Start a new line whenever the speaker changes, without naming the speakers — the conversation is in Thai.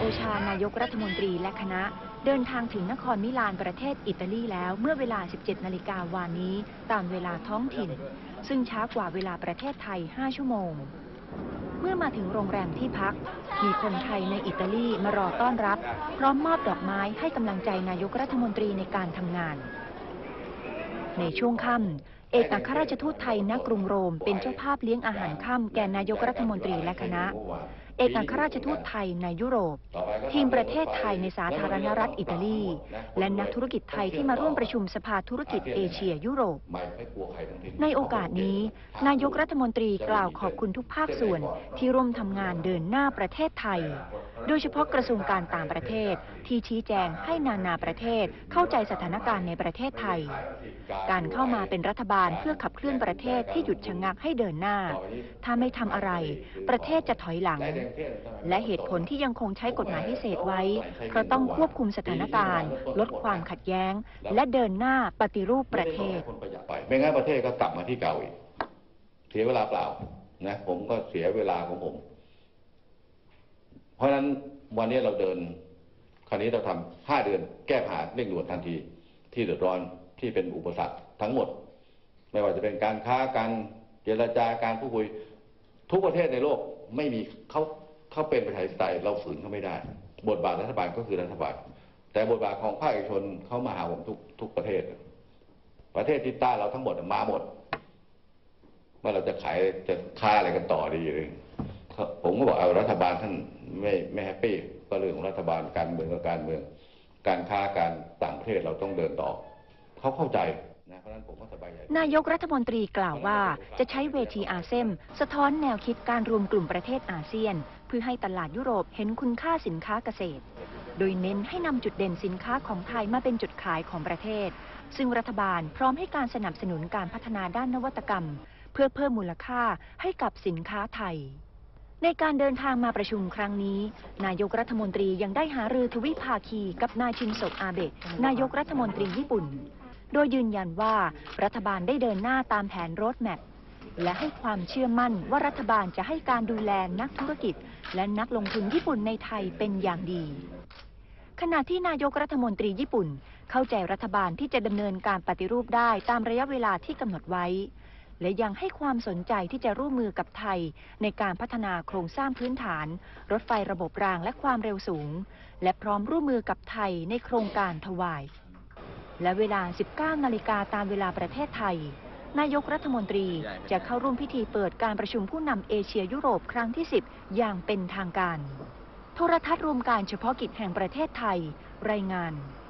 ชานายกรัฐมนตรีและคณะเดินทางถึงนครมิลานประเทศอิตาลีแล้วเมื่อเวลา 17 นาฬิกาวันนี้ตามเวลาท้องถิ่นซึ่งช้ากว่าเวลาประเทศไทย 5 ชั่วโมงเมื่อมาถึงโรงแรมที่พักมีคนไทยในอิตาลีมารอต้อนรับพร้อมมอบดอกไม้ให้กำลังใจนายกรัฐมนตรีในการทำงานในช่วงค่ำเอกอัครราชทูตไทยณกรุงโรมเป็นเจ้าภาพเลี้ยงอาหารค่ำแก่นายกรัฐมนตรีและคณะเอกอัครราชทูตไทยในยุโรปทีมประเทศไทยในสาธารณรัฐอิตาลีและนักธุรกิจไทยที่มาร่วมประชุมสภาธุรกิจเอเชียยุโรปในโอกาสนี้นายกรัฐมนตรีกล่าวขอบคุณทุกภาคส่วนที่ร่วมทำงานเดินหน้าประเทศไทยโดยเฉพาะกระทรวงการต่างประเทศที่ชี้แจงให้นานาประเทศเข้าใจสถานการณ์ในประเทศไทยการเข้ามาเป็นรัฐบาลเพื่อขับเคลื่อนประเทศที่หยุดชะงักให้เดินหน้าถ้าไม่ทำอะไรประเทศจะถอยหลังและเหตุผลที่ยังคงใช้กฎหมายพิเศษไว้เพราะต้องควบคุมสถานการณ์ลดความขัดแย้งและเดินหน้าปฏิรูปประเทศ
ไม่งั้นประเทศก็กลับมาที่เก่าอีกเสียเวลาเปล่านะผมก็เสียเวลาของผมเพราะฉะนั้นวันนี้เราเดินคราวนี้เราทำ5 เดือนแก้ปัญหาเร่งด่วนทันทีที่เดือดร้อนที่เป็นอุปสรรคทั้งหมดไม่ว่าจะเป็นการค้าการเจรจาการพูดคุยทุกประเทศในโลกไม่มีเขาเป็นประชาธิปไตยเราฝืนเขาไม่ได้บทบาทรัฐบาลก็คือรัฐบาลแต่บทบาทของภาคเอกชนเขามาหาผมทุกประเทศที่ต้านเราทั้งหมดมาหมดว่าเราจะขายจะค้าอะไรกันต่อดีเลยผมก็บอกเอารัฐบาลท่านไม่แฮปปี้ก็เรื่องของรัฐบาลการเมืองกับการเมืองการค้าการต่างประเทศเราต้องเดินต่อเขาเข้าใจนะเพราะนั้นผมก็สบายใจ
นายกรัฐมนตรีกล่าวว่าจะใช้เวทีอาเซียนสะท้อนแนวคิดการรวมกลุ่มประเทศอาเซียนเพื่อให้ตลาดยุโรปเห็นคุณค่าสินค้าเกษตรโดยเน้นให้นำจุดเด่นสินค้าของไทยมาเป็นจุดขายของประเทศซึ่งรัฐบาลพร้อมให้การสนับสนุนการพัฒนาด้านนวัตกรรมเพื่อเพิ่มมูลค่าให้กับสินค้าไทยในการเดินทางมาประชุมครั้งนี้นายกรัฐมนตรียังได้หารือทวิภาคีกับนายชินโซอาเบะนายกรัฐมนตรีญี่ปุ่นโดยยืนยันว่ารัฐบาลได้เดินหน้าตามแผนโรดแมพและให้ความเชื่อมั่นว่ารัฐบาลจะให้การดูแลนักธุรกิจและนักลงทุนญี่ปุ่นในไทยเป็นอย่างดีขณะที่นายกรัฐมนตรีญี่ปุ่นเข้าใจรัฐบาลที่จะดำเนินการปฏิรูปได้ตามระยะเวลาที่กำหนดไว้และยังให้ความสนใจที่จะร่วมมือกับไทยในการพัฒนาโครงสร้างพื้นฐานรถไฟระบบรางและความเร็วสูงและพร้อมร่วมมือกับไทยในโครงการทวายและเวลา 19 นาฬิกาตามเวลาประเทศไทยนายกรัฐมนตรีจะเข้าร่วมพิธีเปิดการประชุมผู้นำเอเชียยุโรปครั้งที่ 10 อย่างเป็นทางการโทรทัศน์รวมการเฉพาะกิจแห่งประเทศไทยรายงาน